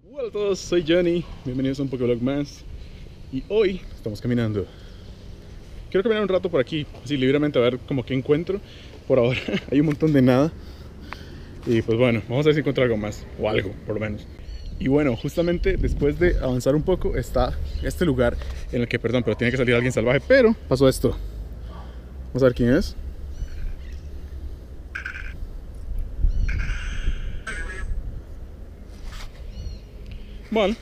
Hola a todos, soy Johnny, bienvenidos a un Pokevlog más. Y hoy estamos caminando. Quiero caminar un rato por aquí, así libremente, a ver como que encuentro. Por ahora hay un montón de nada. Y pues bueno, vamos a ver si encuentro algo más, o algo por lo menos. Y bueno, justamente después de avanzar un poco está este lugar en el que, perdón, pero tiene que salir alguien salvaje. Pero pasó esto. Vamos a ver quién es. Bueno,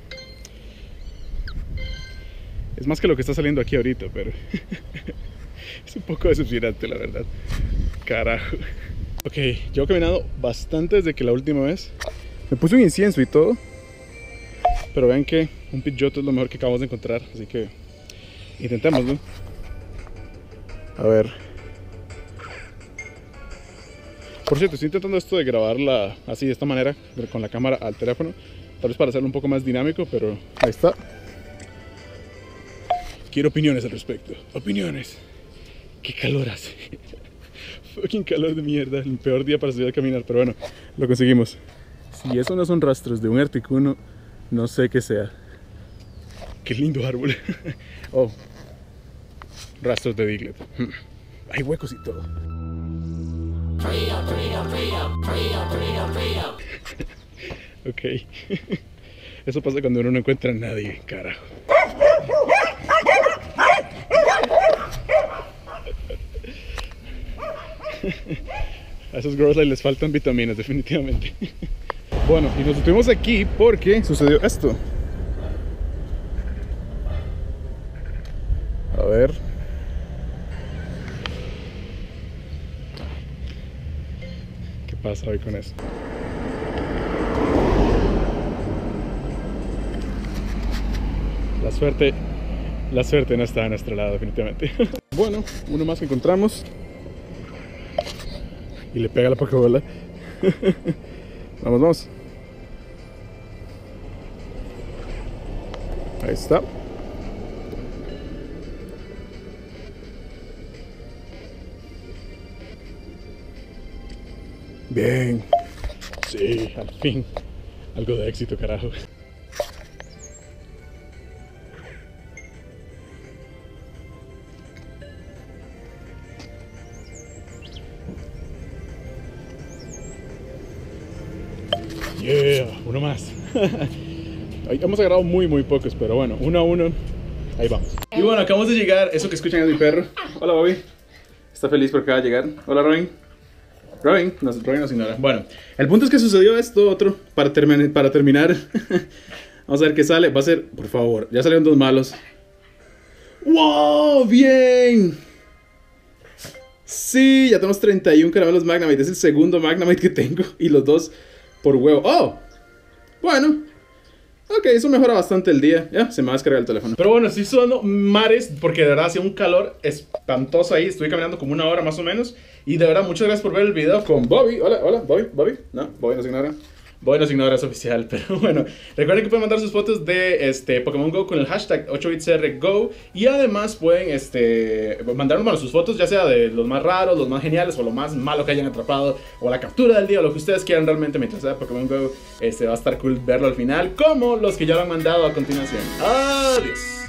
es más que lo que está saliendo aquí ahorita, pero es un poco decepcionante, la verdad. Carajo. Ok, llevo caminado bastante desde que la última vez. Me puse un incienso y todo. Pero vean que un Pidgeotto es lo mejor que acabamos de encontrar. Así que intentémoslo. A ver. Por cierto, estoy intentando esto de grabarla así de esta manera, con la cámara al teléfono. Tal vez para hacerlo un poco más dinámico, pero ahí está. Quiero opiniones al respecto. Opiniones. ¿Qué calor hace? Fucking calor de mierda. El peor día para salir a caminar, pero bueno, lo conseguimos. Si eso no son rastros de un Articuno, no sé qué sea. Qué lindo árbol. Oh, rastros de Diglett. Hay huecos y todo. Ok. Eso pasa cuando uno no encuentra a nadie, carajo. A esos Growlithe les faltan vitaminas, definitivamente. Bueno, y nos detuvimos aquí porque sucedió esto. A ver. ¿Qué pasa hoy con eso? La suerte no está a nuestro lado, definitivamente. Bueno, uno más que encontramos. Y le pega la Pokébola. Vamos, vamos. Ahí está. Bien. Sí, al fin. Algo de éxito, carajo. Yeah, uno más. Hemos agarrado muy pocos, pero bueno, uno a uno, ahí vamos. Y bueno, acabamos de llegar, eso que escuchan es mi perro. Hola Bobby, está feliz porque acaba de llegar. Hola Robin. Robin nos ignora. Bueno, el punto es que sucedió esto otro, para terminar. Vamos a ver qué sale, va a ser, por favor, ya salieron dos malos. ¡Wow! ¡Bien! Sí, ya tenemos 31 caramelos Magnemite, es el segundo Magnemite que tengo y los dos por huevo. ¡Oh! Bueno. Ok, eso mejora bastante el día. Ya, se me va a descargar el teléfono. Pero bueno, estoy sudando mares porque de verdad hacía un calor espantoso ahí. Estuve caminando como una hora más o menos. Y de verdad, muchas gracias por ver el video con Bobby. Hola, hola, Bobby. No, Bobby nos ignora. Bobby nos ignora, es oficial. Pero bueno, recuerden que pueden mandar sus fotos de Pokémon Go con el hashtag 8bitsrgo. Y además pueden mandarnos sus fotos, ya sea de los más raros, los más geniales o lo más malo que hayan atrapado. O la captura del día, o lo que ustedes quieran realmente mientras sea Pokémon Go. Va a estar cool verlo al final, como los que ya lo han mandado a continuación. Adiós.